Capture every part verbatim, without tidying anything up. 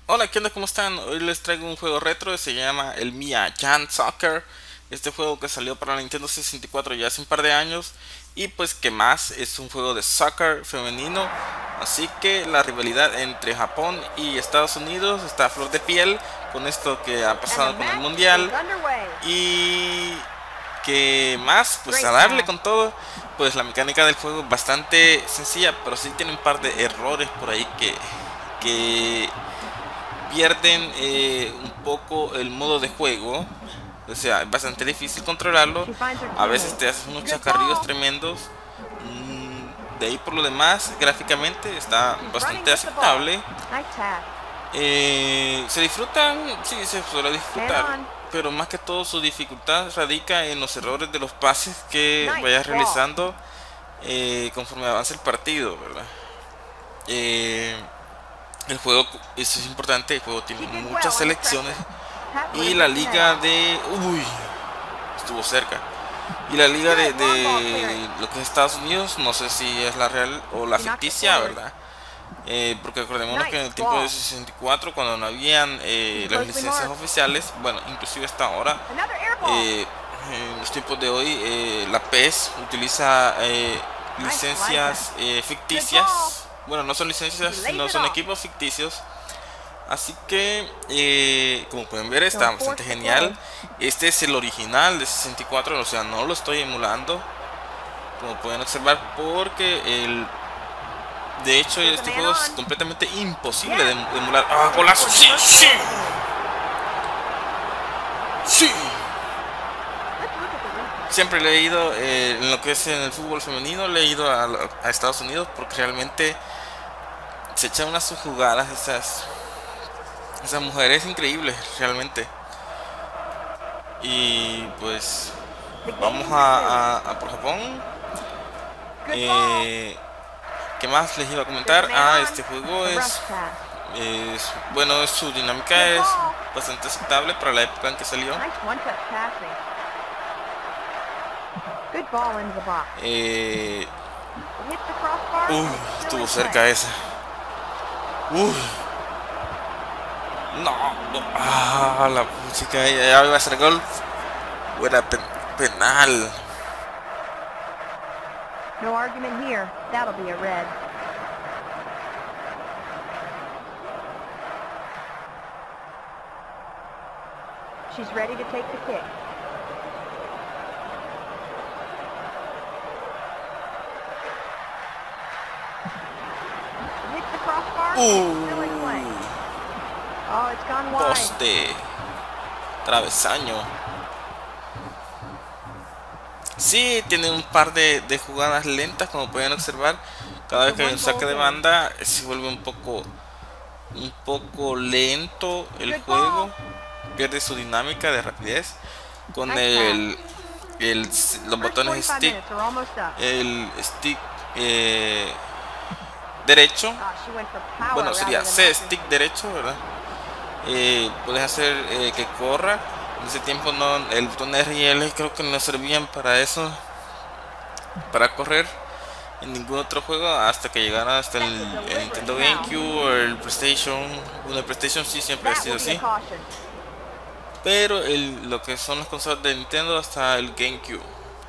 Hola, ¿qué onda? ¿Cómo están? Hoy les traigo un juego retro, se llama el Mia Jam Soccer. Este juego que salió para la Nintendo sesenta y cuatro ya hace un par de años. Y pues que más, es un juego de soccer femenino. Así que la rivalidad entre Japón y Estados Unidos está a flor de piel con esto que ha pasado con el Mundial. Y que más, pues a darle con todo. Pues la mecánica del juego es bastante sencilla, pero sí tiene un par de errores por ahí que... que pierden eh, un poco el modo de juego. O sea, es bastante difícil controlarlo. A veces te haces unos chacarrillos tremendos. Mm, de ahí por lo demás, gráficamente está bastante aceptable. Eh, se disfrutan, sí, se suele disfrutar. Pero más que todo su dificultad radica en los errores de los pases que vayas realizando eh, conforme avanza el partido, ¿verdad? Eh, El juego, eso es importante, el juego tiene muchas selecciones y la liga de... Uy, estuvo cerca. Y la liga de, de lo que es Estados Unidos, no sé si es la real o la ficticia, ¿verdad? Eh, porque recordémonos que en el tiempo de sesenta y cuatro, cuando no habían eh, las licencias oficiales, bueno, inclusive hasta ahora, eh, en los tiempos de hoy, eh, la P E S utiliza eh, licencias eh, ficticias. Bueno, no son licencias, sino son equipos ficticios. Así que, eh, como pueden ver, está bastante genial. Este es el original de sesenta y cuatro, o sea, no lo estoy emulando, como pueden observar, porque el... De hecho, este juego es completamente imposible de, de emular. ¡Ah, golazo! ¡Sí, sí! ¡Sí! Siempre he leído eh, en lo que es en el fútbol femenino, le he ido a, a Estados Unidos porque realmente se echan unas jugadas esas esas mujeres increíbles realmente. Y pues vamos a, a, a por Japón. Eh, ¿Qué más les iba a comentar? Ah, este juego es, es bueno, su dinámica es bastante aceptable para la época en que salió. Eh, uh, estuvo cerca esa. Uh, no, no, ah, la música ya iba a ser gol. Buena pen, penal. No argument here. That'll be a red. She's ready to take the kick. Hits the crossbar. Still in play. Oh, it's gone wide. Poste. Travesaño. Sí, tiene un par de, de jugadas lentas, como pueden observar. Cada vez que hay un saque de banda se vuelve un poco un poco lento el juego, pierde su dinámica de rapidez con el, el los botones stick, el stick eh, derecho, bueno, sería C stick derecho, ¿verdad? Eh, puedes hacer eh, que corra. En ese tiempo no, el botón R y L creo que no servían para eso, para correr en ningún otro juego hasta que llegara hasta el, el Nintendo GameCube o el PlayStation. Bueno, el PlayStation sí siempre ha sido así, pero el, lo que son las consolas de Nintendo hasta el GameCube.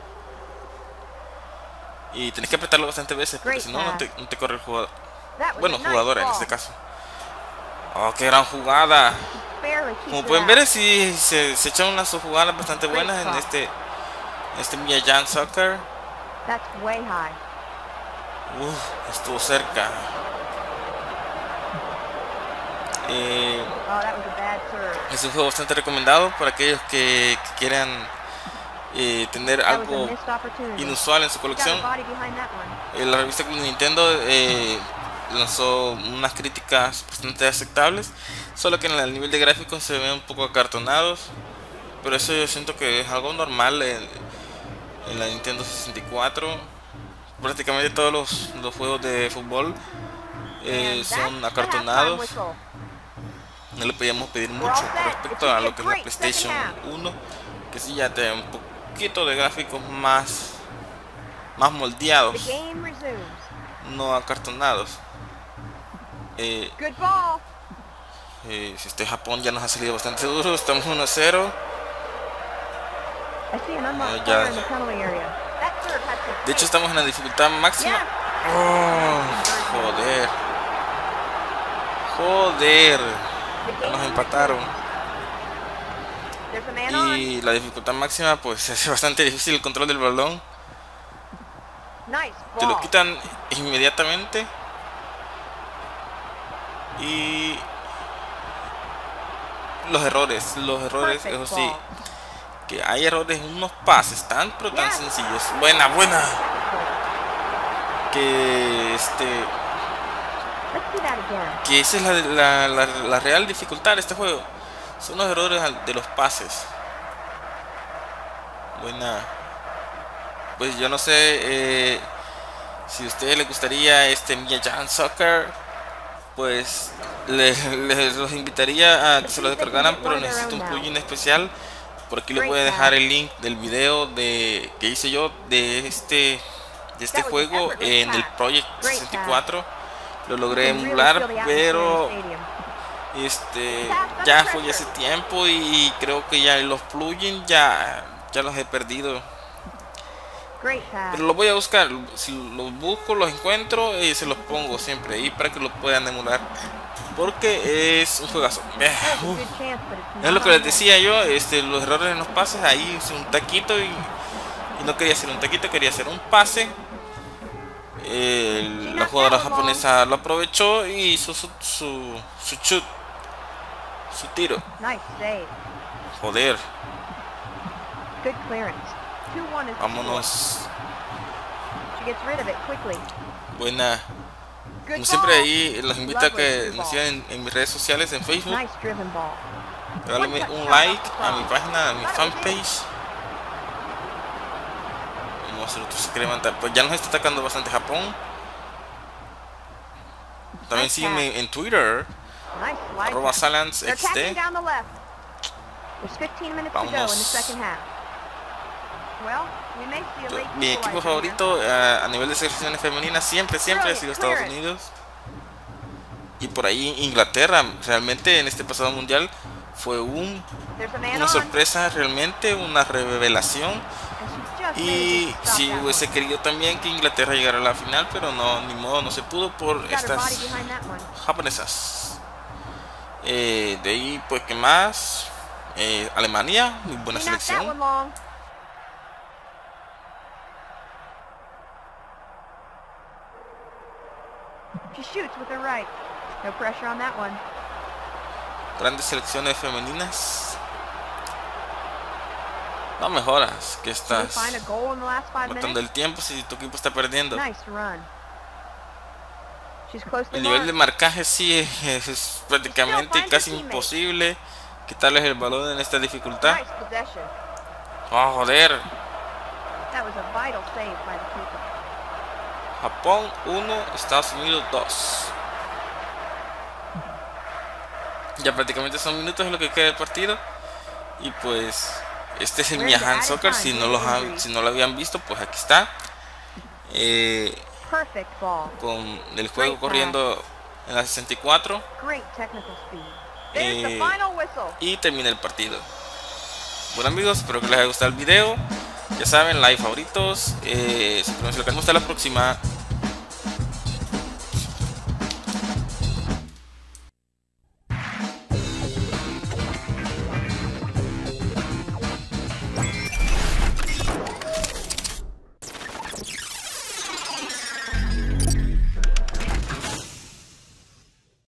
Y tenés que apretarlo bastantes veces porque si no, no te, no te corre el jugador. Bueno, jugadora en este caso. Oh, qué gran jugada. Como pueden ver, sí, se, se echan unas jugadas bastante buenas en este en este Mia Jam Soccer. Uf, estuvo cerca. Eh, es un juego bastante recomendado para aquellos que, que quieran eh, tener algo inusual en su colección. Eh, la revista Club Nintendo eh, lanzó unas críticas bastante aceptables, solo que en el nivel de gráficos se ven un poco acartonados, pero eso yo siento que es algo normal en, en la Nintendo sesenta y cuatro. Prácticamente todos los, los juegos de fútbol eh, son acartonados. No le podíamos pedir mucho con respecto a lo que es la PlayStation uno, que sí ya tiene un poquito de gráficos más más moldeados, no acartonados. Eh, Eh, si este Japón ya nos ha salido bastante duro, estamos uno a cero. Eh, ya. De hecho estamos en la dificultad máxima. Oh, joder. Joder. Ya nos empataron. Y la dificultad máxima pues es bastante difícil el control del balón. Te lo quitan inmediatamente. Y los errores, los errores, eso sí, que hay errores en unos pases tan pero tan sencillos. Buena, buena. Que este que esa es la, la, la, la real dificultad de este juego. Son los errores de los pases. Buena. Pues yo no sé eh, si a ustedes les gustaría este Mia-Jam Soccer, pues les, les los invitaría a que se lo descargaran, pero necesito un plugin especial. Por aquí les voy a dejar el link del video de que hice yo de este de este juego en el Project sesenta y cuatro. Lo logré emular, pero este ya fue hace tiempo y creo que ya los plugins ya ya los he perdido. Pero los voy a buscar, si los busco, los encuentro y se los pongo siempre ahí para que lo puedan emular, porque es un juegazo. Uh, es lo que les decía yo, este, los errores en los pases. Ahí hice un taquito y, y no quería hacer un taquito, quería hacer un pase. Eh, la jugadora japonesa lo aprovechó y hizo su, su, su shoot, su tiro. Joder. Vámonos. Buena. Como siempre, ahí los invito a que nos sigan en, en mis redes sociales, en Facebook. Regálame un like a mi página, a mi fanpage. Vamos a hacer otro se quiere levantar. Pues ya nos está atacando bastante Japón. También sígueme en Twitter, arroba SalansXD. Vámonos. Mi equipo favorito uh, a nivel de selecciones femeninas siempre, siempre ha sido Estados Unidos. Y por ahí Inglaterra. Realmente en este pasado mundial fue un, una sorpresa, realmente una revelación. Y si hubiese querido también que Inglaterra llegara a la final, pero no, ni modo, no se pudo por estas japonesas. Eh, de ahí, pues, ¿qué más? Eh, Alemania, muy buena selección. Grandes selecciones femeninas. No mejoras, que estás matando el tiempo si tu equipo está perdiendo. El nivel de marcaje sí es, es prácticamente casi imposible quitarles el balón en esta dificultad. Oh, joder. Japón uno, Estados Unidos dos. Ya prácticamente son minutos lo que queda del partido. Y pues este es el Mia-Jam Soccer. Si no, los ha, si no lo habían visto, pues aquí está. Eh, con el juego corriendo en la sesenta y cuatro. Eh, y termina el partido. Bueno amigos, espero que les haya gustado el video. Ya saben, like, favoritos. Eh, hasta la próxima.